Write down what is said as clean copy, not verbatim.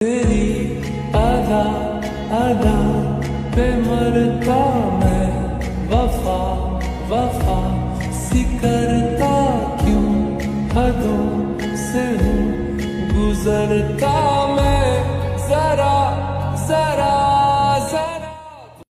तेरी अदा अदा पे मरता मैं, वफा वफा सी करता क्यों, हदों से हूँ गुजरता।